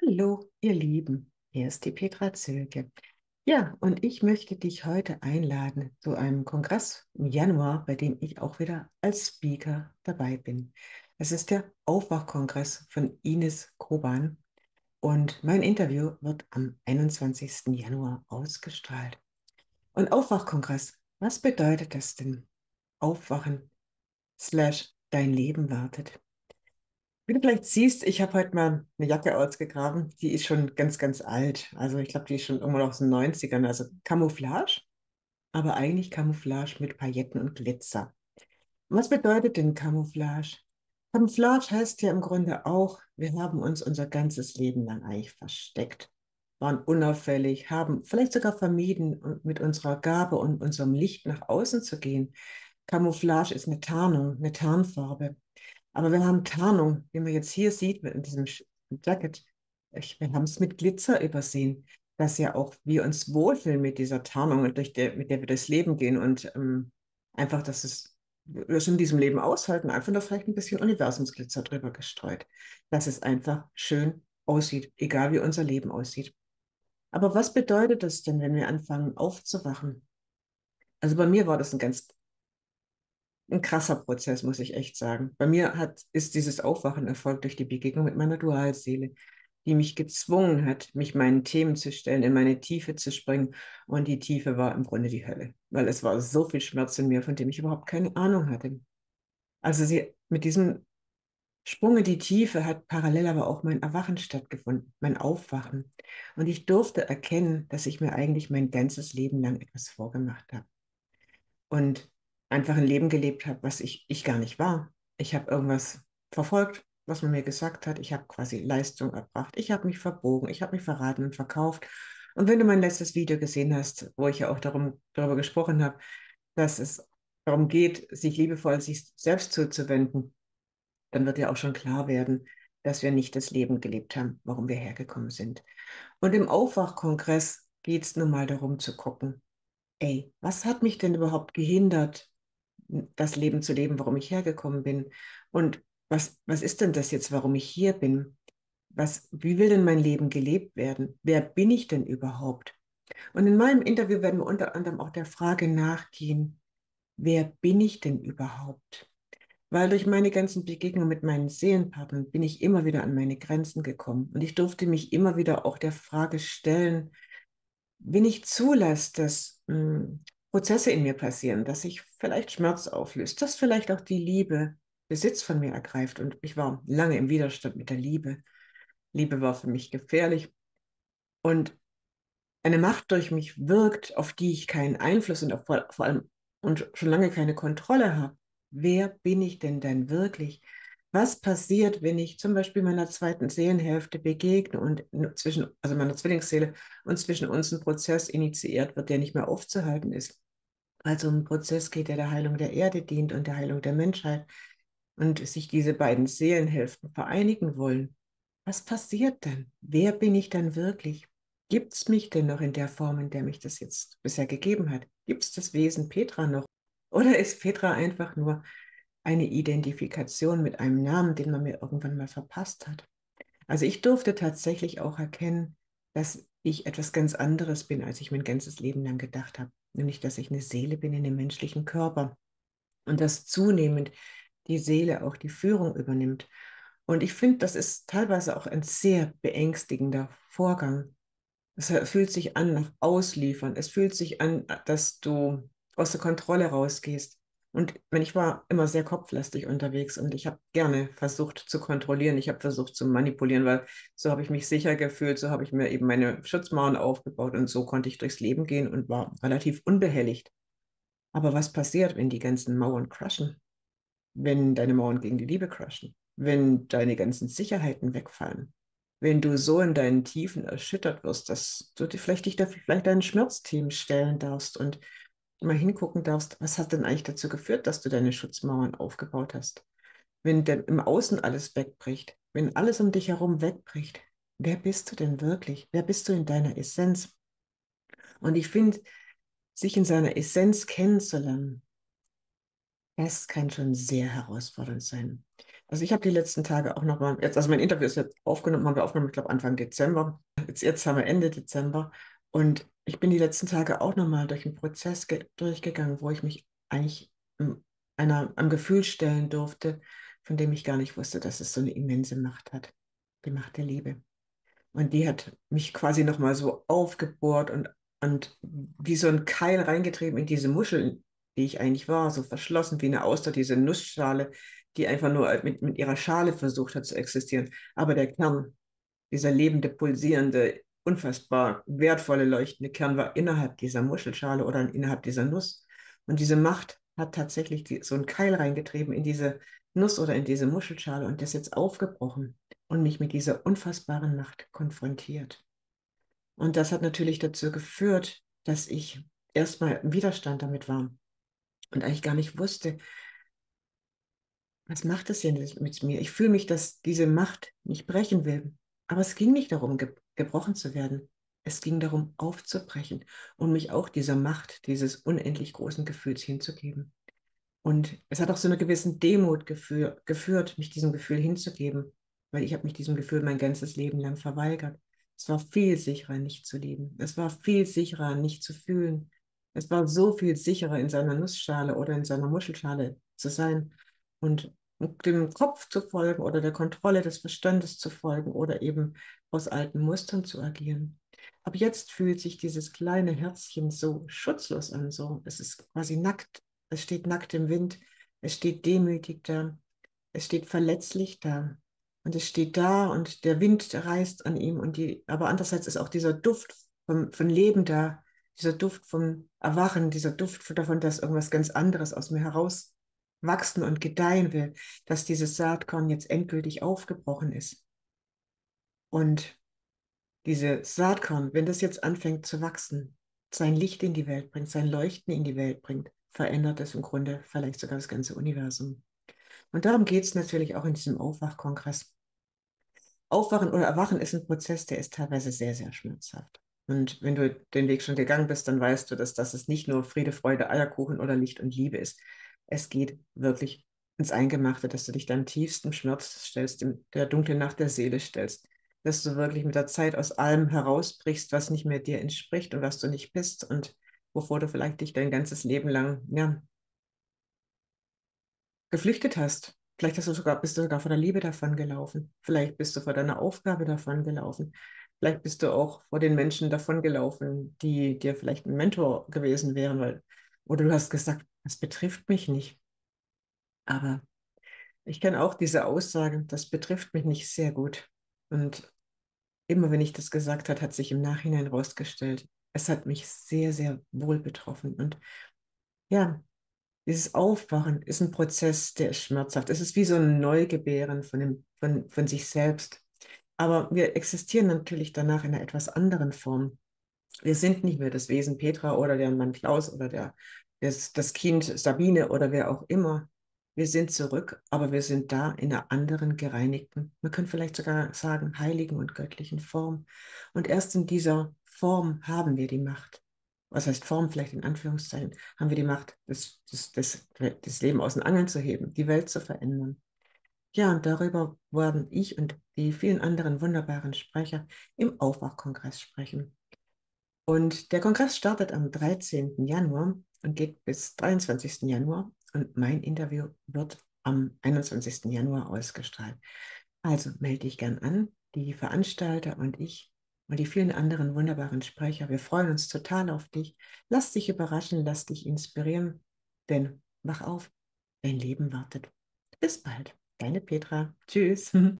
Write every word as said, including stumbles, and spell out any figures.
Hallo, ihr Lieben, hier ist die Petra Zöllke. Ja, und ich möchte dich heute einladen zu einem Kongress im Januar, bei dem ich auch wieder als Speaker dabei bin. Es ist der Aufwachkongress von Ines Koban und mein Interview wird am einundzwanzigsten Januar ausgestrahlt. Und Aufwachkongress, was bedeutet das denn? Aufwachen slash dein Leben wartet. Wie du vielleicht siehst, ich habe heute mal eine Jacke ausgegraben. Die ist schon ganz, ganz alt. Also ich glaube, die ist schon irgendwann aus den Neunzigern. Also Camouflage, aber eigentlich Camouflage mit Pailletten und Glitzer. Was bedeutet denn Camouflage? Camouflage heißt ja im Grunde auch, wir haben uns unser ganzes Leben lang eigentlich versteckt, waren unauffällig, haben vielleicht sogar vermieden, mit unserer Gabe und unserem Licht nach außen zu gehen. Camouflage ist eine Tarnung, eine Tarnfarbe. Aber wir haben Tarnung, wie man jetzt hier sieht mit diesem Jacket. Ich, wir haben es mit Glitzer übersehen, dass ja auch wir uns wohlfühlen mit dieser Tarnung, und durch der, mit der wir durchs Leben gehen und ähm, einfach, dass es, wir es in diesem Leben aushalten, einfach noch vielleicht ein bisschen Universumsglitzer drüber gestreut, dass es einfach schön aussieht, egal wie unser Leben aussieht. Aber was bedeutet das denn, wenn wir anfangen aufzuwachen? Also bei mir war das ein ganz ein krasser Prozess, muss ich echt sagen. Bei mir hat, ist dieses Aufwachen erfolgt durch die Begegnung mit meiner Dualseele, die mich gezwungen hat, mich meinen Themen zu stellen, in meine Tiefe zu springen. Und die Tiefe war im Grunde die Hölle, weil es war so viel Schmerz in mir, von dem ich überhaupt keine Ahnung hatte. Also sie, mit diesem Sprung in die Tiefe hat parallel aber auch mein Erwachen stattgefunden, mein Aufwachen. Und ich durfte erkennen, dass ich mir eigentlich mein ganzes Leben lang etwas vorgemacht habe und einfach ein Leben gelebt habe, was ich, ich gar nicht war. Ich habe irgendwas verfolgt, was man mir gesagt hat. Ich habe quasi Leistung erbracht. Ich habe mich verbogen. Ich habe mich verraten und verkauft. Und wenn du mein letztes Video gesehen hast, wo ich ja auch darum, darüber gesprochen habe, dass es darum geht, sich liebevoll sich selbst zuzuwenden, dann wird ja auch schon klar werden, dass wir nicht das Leben gelebt haben, warum wir hergekommen sind. Und im Aufwachkongress geht es nun mal darum zu gucken, ey, was hat mich denn überhaupt gehindert, das Leben zu leben, warum ich hergekommen bin? Und was, was ist denn das jetzt, warum ich hier bin? Was, wie will denn mein Leben gelebt werden? Wer bin ich denn überhaupt? Und in meinem Interview werden wir unter anderem auch der Frage nachgehen, wer bin ich denn überhaupt? Weil durch meine ganzen Begegnungen mit meinen Seelenpartnern bin ich immer wieder an meine Grenzen gekommen. Und ich durfte mich immer wieder auch der Frage stellen, wenn ich zulasse, dass mh, Prozesse in mir passieren, dass sich vielleicht Schmerz auflöst, dass vielleicht auch die Liebe Besitz von mir ergreift. Und ich war lange im Widerstand mit der Liebe. Liebe war für mich gefährlich. Und eine Macht durch mich wirkt, auf die ich keinen Einfluss und auf, vor allem und schon lange keine Kontrolle habe. Wer bin ich denn dann wirklich? Was passiert, wenn ich zum Beispiel meiner zweiten Seelenhälfte begegne und zwischen, also meiner Zwillingsseele, und zwischen uns ein Prozess initiiert wird, der nicht mehr aufzuhalten ist? Also ein Prozess geht, der der Heilung der Erde dient und der Heilung der Menschheit, und sich diese beiden Seelenhälften vereinigen wollen. Was passiert dann? Wer bin ich dann wirklich? Gibt es mich denn noch in der Form, in der mich das jetzt bisher gegeben hat? Gibt es das Wesen Petra noch? Oder ist Petra einfach nur eine Identifikation mit einem Namen, den man mir irgendwann mal verpasst hat? Also ich durfte tatsächlich auch erkennen, dass ich etwas ganz anderes bin, als ich mein ganzes Leben lang gedacht habe. Nämlich, dass ich eine Seele bin in dem menschlichen Körper und dass zunehmend die Seele auch die Führung übernimmt. Und ich finde, das ist teilweise auch ein sehr beängstigender Vorgang. Es fühlt sich an nach Ausliefern. Es fühlt sich an, dass du aus der Kontrolle rausgehst. Und wenn ich war immer sehr kopflastig unterwegs und ich habe gerne versucht zu kontrollieren, ich habe versucht zu manipulieren, weil so habe ich mich sicher gefühlt, so habe ich mir eben meine Schutzmauern aufgebaut und so konnte ich durchs Leben gehen und war relativ unbehelligt. Aber was passiert, wenn die ganzen Mauern crashen? Wenn deine Mauern gegen die Liebe crashen? Wenn deine ganzen Sicherheiten wegfallen? Wenn du so in deinen Tiefen erschüttert wirst, dass du dir vielleicht dich da vielleicht deinen Schmerzthemen stellen darfst und mal hingucken darfst, was hat denn eigentlich dazu geführt, dass du deine Schutzmauern aufgebaut hast? Wenn denn im Außen alles wegbricht, wenn alles um dich herum wegbricht, wer bist du denn wirklich? Wer bist du in deiner Essenz? Und ich finde, sich in seiner Essenz kennenzulernen, das kann schon sehr herausfordernd sein. Also ich habe die letzten Tage auch nochmal, jetzt, also mein Interview ist jetzt aufgenommen, haben wir aufgenommen, ich glaube Anfang Dezember. Jetzt, jetzt haben wir Ende Dezember. Und ich bin die letzten Tage auch nochmal durch einen Prozess ge durchgegangen, wo ich mich eigentlich ähm, einer, einem Gefühl stellen durfte, von dem ich gar nicht wusste, dass es so eine immense Macht hat. Die Macht der Liebe. Und die hat mich quasi nochmal so aufgebohrt und, und wie so ein Keil reingetrieben in diese Muscheln, die ich eigentlich war, so verschlossen wie eine Auster, diese Nussschale, die einfach nur mit, mit ihrer Schale versucht hat zu existieren. Aber der Kern, dieser lebende, pulsierende, unfassbar wertvolle, leuchtende Kern war innerhalb dieser Muschelschale oder innerhalb dieser Nuss. Und diese Macht hat tatsächlich die, so einen Keil reingetrieben in diese Nuss oder in diese Muschelschale und das jetzt aufgebrochen und mich mit dieser unfassbaren Macht konfrontiert. Und das hat natürlich dazu geführt, dass ich erstmal im Widerstand damit war und eigentlich gar nicht wusste, was macht das denn mit mir? Ich fühle mich, dass diese Macht nicht brechen will. Aber es ging nicht darum, ge gebrochen zu werden. Es ging darum, aufzubrechen und mich auch dieser Macht, dieses unendlich großen Gefühls hinzugeben. Und es hat auch so eine gewisse Demut gefü geführt, mich diesem Gefühl hinzugeben, weil ich habe mich diesem Gefühl mein ganzes Leben lang verweigert. Es war viel sicherer, nicht zu lieben. Es war viel sicherer, nicht zu fühlen. Es war so viel sicherer, in seiner Nussschale oder in seiner Muschelschale zu sein und dem Kopf zu folgen oder der Kontrolle des Verstandes zu folgen oder eben aus alten Mustern zu agieren. Aber jetzt fühlt sich dieses kleine Herzchen so schutzlos an, so es ist quasi nackt. Es steht nackt im Wind, es steht demütig da, es steht verletzlich da. Und es steht da und der Wind reißt an ihm. Und die, aber andererseits ist auch dieser Duft vom, von Leben da, dieser Duft vom Erwachen, dieser Duft davon, dass irgendwas ganz anderes aus mir heraus wachsen und gedeihen will, dass dieses Saatkorn jetzt endgültig aufgebrochen ist. Und dieses Saatkorn, wenn das jetzt anfängt zu wachsen, sein Licht in die Welt bringt, sein Leuchten in die Welt bringt, verändert es im Grunde vielleicht sogar das ganze Universum. Und darum geht es natürlich auch in diesem Aufwachkongress. Aufwachen oder Erwachen ist ein Prozess, der ist teilweise sehr, sehr schmerzhaft. Und wenn du den Weg schon gegangen bist, dann weißt du, dass das nicht nur Friede, Freude, Eierkuchen oder Licht und Liebe ist. Es geht wirklich ins Eingemachte, dass du dich deinem tiefsten Schmerz stellst, dem, der dunklen Nacht der Seele stellst, dass du wirklich mit der Zeit aus allem herausbrichst, was nicht mehr dir entspricht und was du nicht bist und wovor du vielleicht dich dein ganzes Leben lang ja, geflüchtet hast. Vielleicht hast du sogar, bist du sogar vor der Liebe davongelaufen. Vielleicht bist du vor deiner Aufgabe davongelaufen. Vielleicht bist du auch vor den Menschen davongelaufen, die dir vielleicht ein Mentor gewesen wären, weil, oder du hast gesagt, das betrifft mich nicht. Aber ich kenne auch diese Aussage, das betrifft mich nicht sehr gut. Und immer wenn ich das gesagt habe, hat sich im Nachhinein herausgestellt, es hat mich sehr, sehr wohl betroffen. Und ja, dieses Aufwachen ist ein Prozess, der ist schmerzhaft. Es ist wie so ein Neugebären von, dem, von, von sich selbst. Aber wir existieren natürlich danach in einer etwas anderen Form. Wir sind nicht mehr das Wesen Petra oder der Mann Klaus oder der, das, das Kind Sabine oder wer auch immer. Wir sind zurück, aber wir sind da in einer anderen gereinigten, man kann vielleicht sogar sagen, heiligen und göttlichen Form. Und erst in dieser Form haben wir die Macht. Was heißt Form, vielleicht in Anführungszeichen, haben wir die Macht, das, das, das, das Leben aus den Angeln zu heben, die Welt zu verändern. Ja, und darüber werden ich und die vielen anderen wunderbaren Sprecher im Aufwachkongress sprechen. Und der Kongress startet am dreizehnten Januar und geht bis dreiundzwanzigsten Januar. Und mein Interview wird am einundzwanzigsten Januar ausgestrahlt. Also melde dich gern an. Die Veranstalter und ich und die vielen anderen wunderbaren Sprecher, wir freuen uns total auf dich. Lass dich überraschen, lass dich inspirieren, denn wach auf, dein Leben wartet. Bis bald, deine Petra. Tschüss.